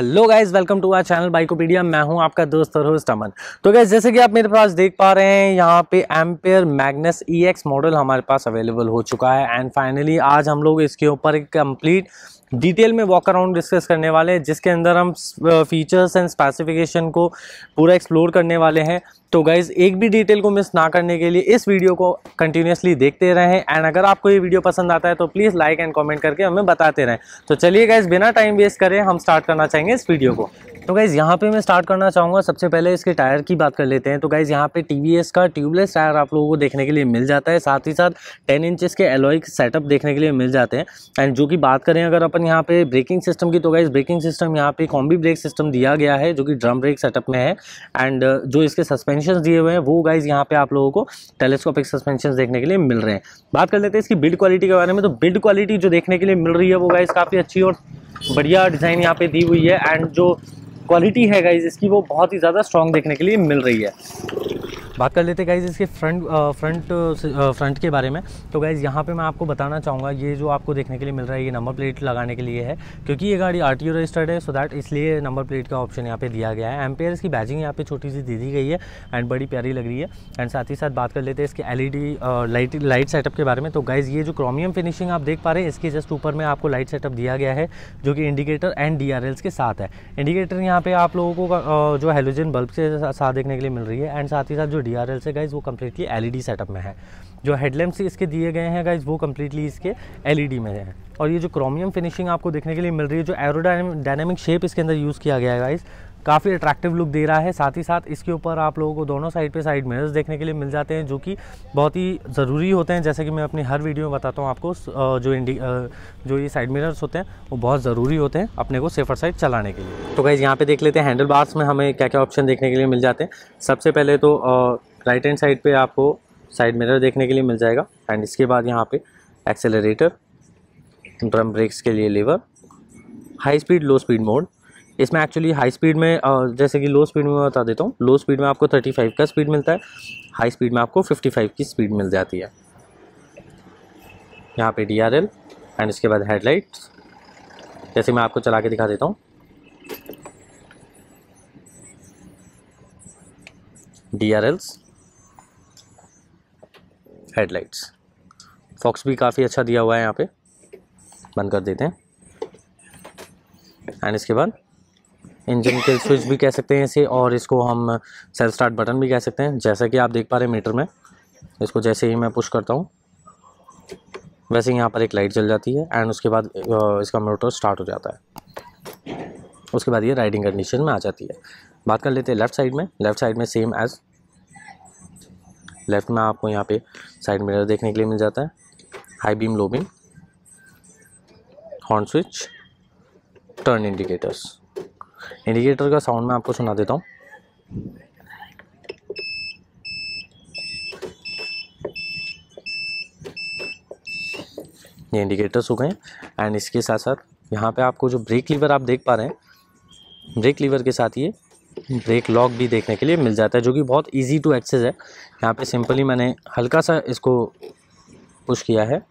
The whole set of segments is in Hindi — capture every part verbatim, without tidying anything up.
Hello guys, welcome to our channel Bikopedia. मैं हूं आपका दोस्त और होस्ट अमन। तो गाइज जैसे कि आप मेरे पास देख पा रहे हैं, यहाँ पे Ampere Magnus E X model हमारे पास अवेलेबल हो चुका है। एंड फाइनली आज हम लोग इसके ऊपर एक कंप्लीट डिटेल में वॉक अराउंड डिस्कस करने वाले हैं, जिसके अंदर हम फीचर्स एंड स्पेसिफिकेशन को पूरा एक्सप्लोर करने वाले हैं। तो गाइज एक भी डिटेल को मिस ना करने के लिए इस वीडियो को कंटिन्यूसली देखते रहें। एंड अगर आपको ये वीडियो पसंद आता है तो प्लीज़ लाइक एंड कमेंट करके हमें बताते रहें। तो चलिए गाइज बिना टाइम वेस्ट करें हम स्टार्ट करना चाहेंगे इस वीडियो को। तो गाइज़ यहाँ पे मैं स्टार्ट करना चाहूँगा, सबसे पहले इसके टायर की बात कर लेते हैं। तो गाइज़ यहाँ पे टीवीएस का ट्यूबलेस टायर आप लोगों को देखने के लिए मिल जाता है, साथ ही साथ टेन इंचेस के एलॉय सेटअप देखने के लिए मिल जाते हैं। एंड जो कि बात करें अगर अपन यहाँ पे ब्रेकिंग सिस्टम की, तो गाइज़ ब्रेकिंग सिस्टम यहाँ पे कॉम्बी ब्रेक सिस्टम दिया गया है जो कि ड्रम ब्रेक सेटअप में है। एंड जो इसके सस्पेंशन दिए हुए हैं वो गाइज़ यहाँ पे आप लोगों को टेलीस्कोपिक सस्पेंशन देखने के लिए मिल रहे हैं। बात कर लेते हैं इसकी बिल्ड क्वालिटी के बारे में। तो बिल्ड क्वालिटी जो देखने के लिए मिल रही है वो गाइज़ काफ़ी अच्छी और बढ़िया डिज़ाइन यहाँ पे दी हुई है। एंड जो क्वालिटी है गाइज इसकी वो बहुत ही ज़्यादा स्ट्रॉन्ग देखने के लिए मिल रही है। बात कर लेते हैं गाइज इसके फ्रंट फ्रंट फ्रंट के बारे में। तो गाइज यहाँ पे मैं आपको बताना चाहूँगा, ये जो आपको देखने के लिए मिल रहा है ये नंबर प्लेट लगाने के लिए है, क्योंकि ये गाड़ी आरटीओ रजिस्टर्ड है, सो दैट इसलिए नंबर प्लेट का ऑप्शन यहाँ पे दिया गया है। एम्पेयर की बैजिंग यहाँ पे छोटी सी दे दी गई है एंड बड़ी प्यारी लग रही है। एंड साथ ही साथ बात कर लेते हैं इसके एलईडी लाइट लाइट सेटअप के बारे में। तो गाइज ये जो क्रोमियम फिनिशिंग आप देख पा रहे हैं, इसके जस्ट ऊपर में आपको लाइट सेटअप दिया गया है जो कि indicator and D R Ls के साथ है। इंडिकेटर यहाँ पे आप लोगों को जो हेलोजन बल्ब के साथ देखने के लिए मिल रही है। एंड साथ ही साथ जो डी आर एल्स है गाइज वो कम्प्लीटली एलईडी सेटअप में है। जो हेडलैम्प्स इसके दिए गए हैं गाइज वो कम्प्लीटली इसके एलईडी में है। और ये जो क्रोमियम फिनिशिंग आपको देखने के लिए मिल रही है, जो एरोडायनेमिक शेप इसके अंदर यूज़ किया गया है गाइज, काफ़ी अट्रैक्टिव लुक दे रहा है। साथ ही साथ इसके ऊपर आप लोगों को दोनों साइड पे साइड मिरर्स देखने के लिए मिल जाते हैं, जो कि बहुत ही ज़रूरी होते हैं। जैसे कि मैं अपनी हर वीडियो में बताता हूँ आपको, जो इंडी जो ये साइड मिरर्स होते हैं वो बहुत ज़रूरी होते हैं अपने को सेफर साइड चलाने के लिए। तो गाइज यहाँ पे देख लेते हैं हैंडल बार्स में हमें क्या क्या ऑप्शन देखने के लिए मिल जाते हैं। सबसे पहले तो राइट हैंड साइड पे आपको साइड मिरर देखने के लिए मिल जाएगा। एंड इसके बाद यहाँ पे एक्सेलरेटर, ड्रम ब्रेक्स के लिए lever, high speed low speed mode. इसमें एक्चुअली हाई स्पीड में जैसे कि लो स्पीड में मैं बता देता हूँ, लो स्पीड में आपको पैंतीस का स्पीड मिलता है, हाई स्पीड में आपको पचपन की स्पीड मिल जाती है। यहाँ पे डी आर एल एंड इसके बाद हेडलाइट्स, जैसे मैं आपको चला के दिखा देता हूँ। D R Ls, headlights, fogs भी काफ़ी अच्छा दिया हुआ है, यहाँ पे बंद कर देते हैं। एंड इसके बाद इंजन किल स्विच भी कह सकते हैं इसे, और इसको हम सेल्फ स्टार्ट बटन भी कह सकते हैं। जैसा कि आप देख पा रहे हैं मीटर में, इसको जैसे ही मैं पुश करता हूँ वैसे ही यहाँ पर एक लाइट जल जाती है। एंड उसके बाद इसका मोटर स्टार्ट हो जाता है। उसके बाद ये राइडिंग कंडीशन में आ जाती है। बात कर लेते हैं लेफ़्ट साइड में। लेफ़्ट साइड में सेम एज लेफ़्ट में आपको यहाँ पे साइड मिरर देखने के लिए मिल जाता है, high beam, low beam, horn switch, turn indicators. Indicator का साउंड मैं आपको सुना देता हूँ। ये इंडिकेटर्स हो गए। एंड इसके साथ साथ यहाँ पे आपको जो ब्रेक लीवर आप देख पा रहे हैं, ब्रेक लीवर के साथ ये ब्रेक लॉक भी देखने के लिए मिल जाता है, जो कि बहुत इजी टू एक्सेस है। यहाँ पे सिंपली मैंने हल्का सा इसको पुश किया है,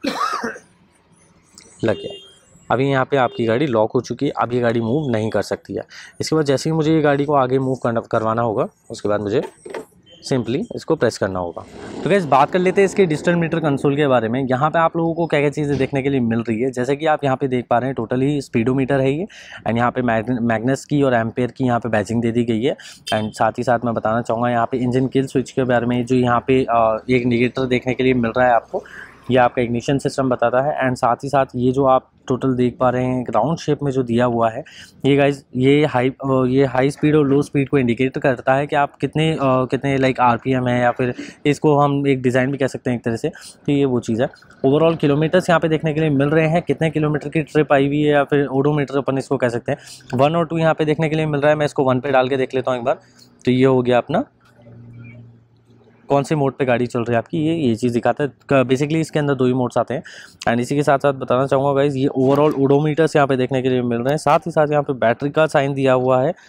लग गया। अभी यहाँ पे आपकी गाड़ी लॉक हो चुकी है, अब ये गाड़ी मूव नहीं कर सकती है। इसके बाद जैसे ही मुझे ये गाड़ी को आगे मूव करना करवाना होगा, उसके बाद मुझे सिंपली इसको प्रेस करना होगा। तो गाइस बात कर लेते हैं इसके डिजिटल मीटर कंसोल के बारे में। यहाँ पे आप लोगों को क्या क्या चीज़ें देखने के लिए मिल रही है, जैसे कि आप यहाँ पे देख पा रहे हैं टोटली स्पीडोमीटर है ये। एंड यहाँ पे मैग्नस की और एम्पेयर की यहाँ पे बैजिंग दे दी गई है। एंड साथ ही साथ मैं बताना चाहूँगा यहाँ पे इंजन किल स्विच के बारे में, जो यहाँ पे एक इंडिकेटर देखने के लिए मिल रहा है आपको, ये आपका इग्निशन सिस्टम बताता है। एंड साथ ही साथ ये जो आप टोटल देख पा रहे हैं राउंड शेप में जो दिया हुआ है, ये गाइज ये हाई ये हाई स्पीड और लो स्पीड को इंडिकेट करता है कि आप कितने आ, कितने लाइक आरपीएम है, या फिर इसको हम एक डिज़ाइन भी कह सकते हैं एक तरह से। तो ये वो चीज़ है। ओवरऑल किलोमीटर्स यहाँ पे देखने के लिए मिल रहे हैं, कितने किलोमीटर की ट्रिप आई हुई है, या फिर ओडोमीटर अपन इसको कह सकते हैं। वन और टू यहाँ पे देखने के लिए मिल रहा है। मैं इसको वन पे डाल के देख लेता हूँ एक बार। तो ये हो गया अपना कौन से मोड पे गाड़ी चल रही है आपकी, ये ये चीज़ दिखाता है। बेसिकली इसके अंदर दो ही मोड्स आते हैं। एंड इसी के साथ साथ बताना चाहूँगा गाइज, ये ओवरऑल ओडोमीटर्स यहाँ पे देखने के लिए मिल रहे हैं। साथ ही साथ यहाँ पे बैटरी का साइन दिया हुआ है।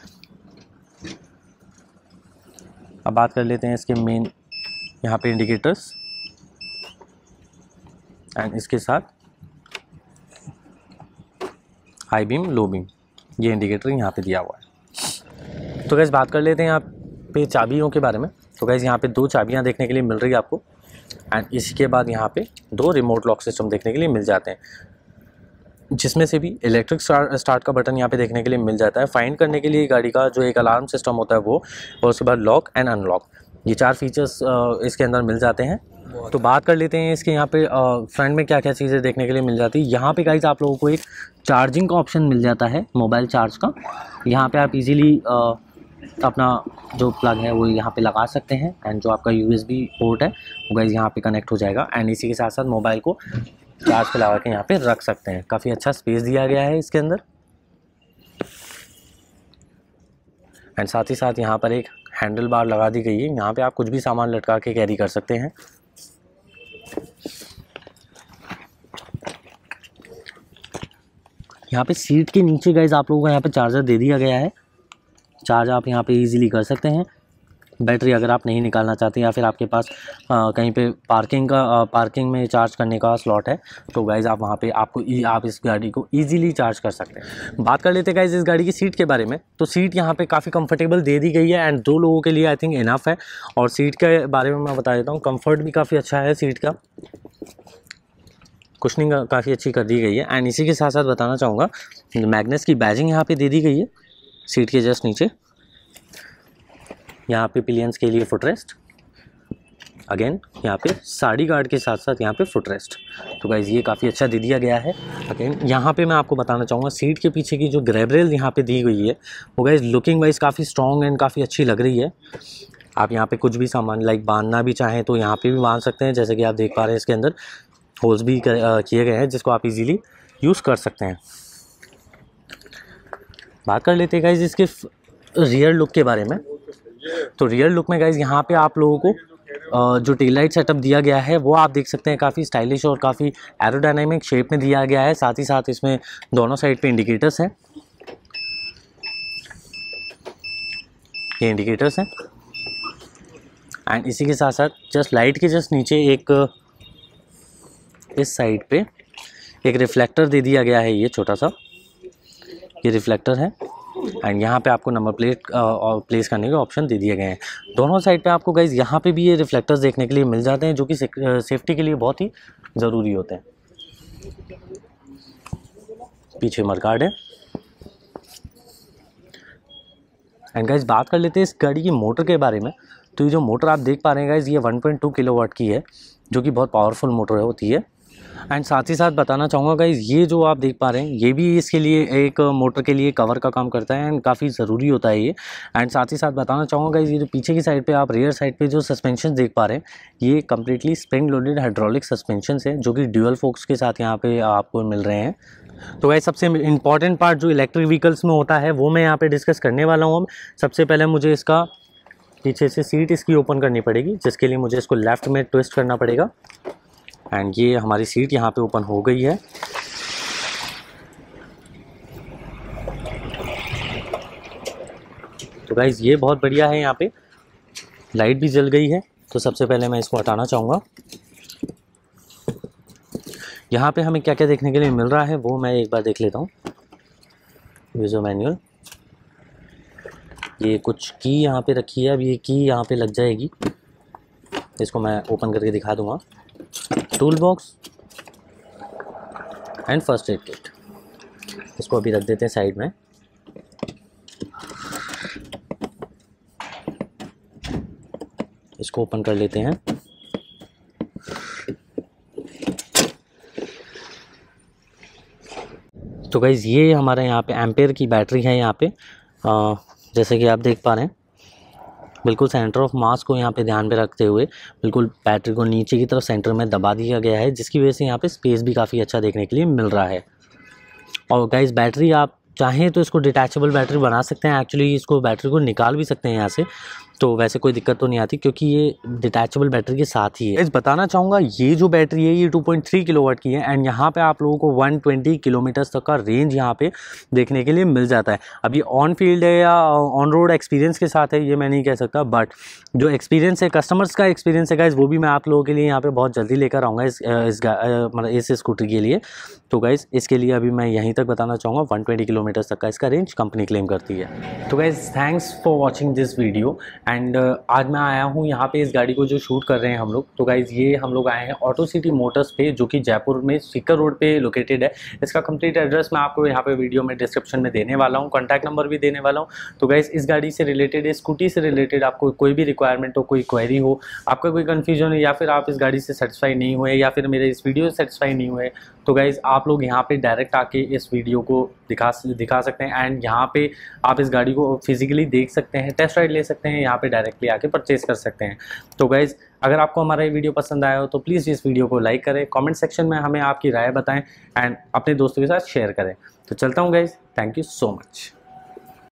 अब बात कर लेते हैं इसके मेन यहाँ पे इंडिकेटर्स, एंड इसके साथ हाई बीम, लो बीम। ये इंडिकेटर यहाँ पे दिया हुआ है। तो गैस बात कर लेते हैं यहाँ पे चाबियों के बारे में। तो गैस यहाँ पे दो चाबियाँ देखने के लिए मिल रही है आपको, एंड इसी के बाद यहाँ पे दो रिमोट लॉक सिस्टम देखने के लिए मिल जाते हैं, जिसमें से भी इलेक्ट्रिक स्टार्ट का बटन यहाँ पे देखने के लिए मिल जाता है। फाइंड करने के लिए गाड़ी का जो एक अलार्म सिस्टम होता है वो, और उसके बाद लॉक एंड अनलॉक, ये चार फीचर्स इसके अंदर मिल जाते हैं। तो बात कर लेते हैं इसके यहाँ पे फ्रंट में क्या क्या चीज़ें देखने के लिए मिल जाती है। यहाँ पे गाइस आप लोगों को एक चार्जिंग का ऑप्शन मिल जाता है, मोबाइल चार्ज का। यहाँ पे आप इजीली अपना जो प्लग है वो यहाँ पे लगा सकते हैं, एंड जो आपका यूएसबी पोर्ट है वो गाइस यहाँ पे कनेक्ट हो जाएगा, एंड इसी के साथ साथ मोबाइल को चार्ज पे लगा के यहाँ पे रख सकते हैं। काफ़ी अच्छा स्पेस दिया गया है इसके अंदर, एंड साथ ही साथ यहाँ पर एक हैंडल बार लगा दी गई है। यहाँ पे आप कुछ भी सामान लटका के कैरी कर सकते हैं। यहाँ पे सीट के नीचे गाइस आप लोगों को यहाँ पे चार्जर दे दिया गया है। चार्ज आप यहाँ पे इजीली कर सकते हैं। बैटरी अगर आप नहीं निकालना चाहते या फिर आपके पास आ, कहीं पे पार्किंग का आ, पार्किंग में चार्ज करने का स्लॉट है, तो गाइज़ आप वहाँ पे आपको आप इस गाड़ी को इजीली चार्ज कर सकते हैं। बात कर लेते हैं गाइज़ इस गाड़ी की सीट के बारे में। तो सीट यहाँ पे काफ़ी कंफर्टेबल दे दी गई है, एंड दो लोगों के लिए आई थिंक इनफ है। और सीट के बारे में मैं बता देता हूँ, कम्फर्ट भी काफ़ी अच्छा है सीट का, कुशनिंग काफ़ी अच्छी कर दी गई है। एंड इसी के साथ साथ बताना चाहूँगा, मैग्नस की बैजिंग यहाँ पे दे दी गई है सीट के जस्ट नीचे। यहाँ पे पिलियंस के लिए फुटरेस्ट, अगेन यहाँ पे साड़ी गार्ड के साथ साथ यहाँ पे फुटरेस्ट। तो गाइज ये काफ़ी अच्छा दे दिया गया है। अगेन यहाँ पे मैं आपको बताना चाहूँगा, सीट के पीछे की जो ग्रैब रेल यहाँ पे दी गई है वो गाइज लुकिंग वाइज काफ़ी स्ट्रॉन्ग एंड काफ़ी अच्छी लग रही है। आप यहाँ पे कुछ भी सामान लाइक बांधना भी चाहें तो यहाँ पे भी बांध सकते हैं। जैसे कि आप देख पा रहे हैं इसके अंदर होल्स भी किए गए हैं जिसको आप इजीली यूज़ कर सकते हैं। बात कर लेते हैं गाइज इसके रियर लुक के बारे में। तो रियर लुक में गाइज यहाँ पे आप लोगों को जो टेल लाइट सेटअप दिया गया है वो आप देख सकते हैं, काफ़ी स्टाइलिश और काफ़ी एरोडायनामिक शेप में दिया गया है। साथ ही साथ इसमें दोनों साइड पे इंडिकेटर्स हैं, ये इंडिकेटर्स हैं। एंड इसी के साथ साथ जस्ट लाइट के जस्ट नीचे एक इस साइड पे एक रिफ्लेक्टर दे दिया गया है, ये छोटा सा ये रिफ्लेक्टर है। एंड यहाँ पे आपको नंबर प्लेट और प्लेस करने के ऑप्शन दे दिए गए हैं। दोनों साइड पे आपको गाइज यहाँ पे भी ये रिफ्लेक्टर्स देखने के लिए मिल जाते हैं, जो कि सेफ्टी के लिए बहुत ही ज़रूरी होते हैं। पीछे मडगार्ड है। एंड गाइज बात कर लेते हैं इस गाड़ी की मोटर के बारे में। तो ये जो मोटर आप देख पा रहे हैं गाइज, ये वन पॉइंट टू किलोवाट की है, जो कि बहुत पावरफुल मोटर होती है। एंड साथ ही साथ बताना चाहूँगा गाइज, ये जो आप देख पा रहे हैं ये भी इसके लिए एक मोटर के लिए कवर का काम करता है, एंड काफ़ी ज़रूरी होता है ये। एंड साथ ही साथ बताना चाहूँगा गाइज, ये जो पीछे की साइड पे आप रियर साइड पे जो सस्पेंशन देख पा रहे हैं, ये completely spring loaded hydraulic suspension है, जो कि ड्यूअल फोक्स के साथ यहाँ पे आपको मिल रहे हैं। तो गाइज सबसे इंपॉर्टेंट पार्ट जो इलेक्ट्रिक व्हीकल्स में होता है वो मैं यहाँ पे डिस्कस करने वाला हूँ। सबसे पहले मुझे इसका पीछे से सीट इसकी ओपन करनी पड़ेगी, जिसके लिए मुझे इसको लेफ़्ट में ट्विस्ट करना पड़ेगा। एंड ये हमारी सीट यहाँ पे ओपन हो गई है। तो गाइज ये बहुत बढ़िया है, यहाँ पे लाइट भी जल गई है। तो सबसे पहले मैं इसको हटाना चाहूँगा। यहाँ पे हमें क्या क्या देखने के लिए मिल रहा है वो मैं एक बार देख लेता हूँ। यूजर मैनुअल, ये कुछ की यहाँ पे रखी है, अब ये की यहाँ पे लग जाएगी, इसको मैं ओपन करके दिखा दूँगा। Tool box and first aid kit, इसको अभी रख देते हैं साइड में। इसको ओपन कर लेते हैं। तो गाइज़ ये हमारे यहाँ पे एम्पेयर की बैटरी है। यहाँ पे आ, जैसे कि आप देख पा रहे हैं, बिल्कुल सेंटर ऑफ मास को यहाँ पे ध्यान में रखते हुए बिल्कुल बैटरी को नीचे की तरफ सेंटर में दबा दिया गया है, जिसकी वजह से यहाँ पे स्पेस भी काफ़ी अच्छा देखने के लिए मिल रहा है। और गाइस बैटरी आप चाहें तो इसको डिटैचेबल बैटरी बना सकते हैं, एक्चुअली इसको बैटरी को निकाल भी सकते हैं यहाँ से। तो वैसे कोई दिक्कत तो नहीं आती क्योंकि ये डिटैचेबल बैटरी के साथ ही है। इस बताना चाहूँगा ये जो बैटरी है ये टू पॉइंट थ्री किलोवाट की है एंड यहाँ पे आप लोगों को वन ट्वेंटी किलोमीटर तक का रेंज यहाँ पे देखने के लिए मिल जाता है। अभी ऑन फील्ड है या ऑन रोड एक्सपीरियंस के साथ है ये मैं नहीं कह सकता, बट जो एक्सपीरियंस है कस्टमर्स का एक्सपीरियंस है गाइस वो भी मैं आप लोगों के लिए यहाँ पे बहुत जल्दी लेकर आऊँगा इस इस मतलब इस स्कूटर के लिए। तो गाइस इसके लिए अभी मैं यहीं तक बताना चाहूँगा वन ट्वेंटी किलोमीटर तक का इसका रेंज कंपनी क्लेम करती है। तो guys thanks for watching this video and आज मैं आया हूँ यहाँ पे इस गाड़ी को जो शूट कर रहे हैं हम लोग। तो गाइस ये हम लोग आए हैं ऑटो सिटी मोटर्स पे जो कि जयपुर में सीकर रोड पे लोकेटेड है। इसका कंप्लीट एड्रेस मैं आपको यहाँ पे वीडियो में डिस्क्रिप्शन में देने वाला हूँ, कॉन्टैक्ट नंबर भी देने वाला हूँ। तो गाइस इस गाड़ी से रिलेटेड, स्कूटी से रिलेटेड आपको कोई भी रिक्वायरमेंट हो, कोई क्वेरी हो, आपका कोई कन्फ्यूजन हो या फिर आप इस गाड़ी से सेटिस्फाई नहीं हुए या फिर मेरे इस वीडियो से सेटिस्फाई नहीं हुए, तो गाइज़ आप लोग यहाँ पे डायरेक्ट आके इस वीडियो को दिखा दिखा सकते हैं एंड यहाँ पे आप इस गाड़ी को फिजिकली देख सकते हैं, टेस्ट राइड ले सकते हैं, यहाँ पे डायरेक्टली आके परचेज कर सकते हैं। तो गाइज़ अगर आपको हमारा ये वीडियो पसंद आया हो तो प्लीज़ इस वीडियो को लाइक करें, कमेंट सेक्शन में हमें आपकी राय बताएं एंड अपने दोस्तों के साथ शेयर करें। तो चलता हूँ guys, thank you so much.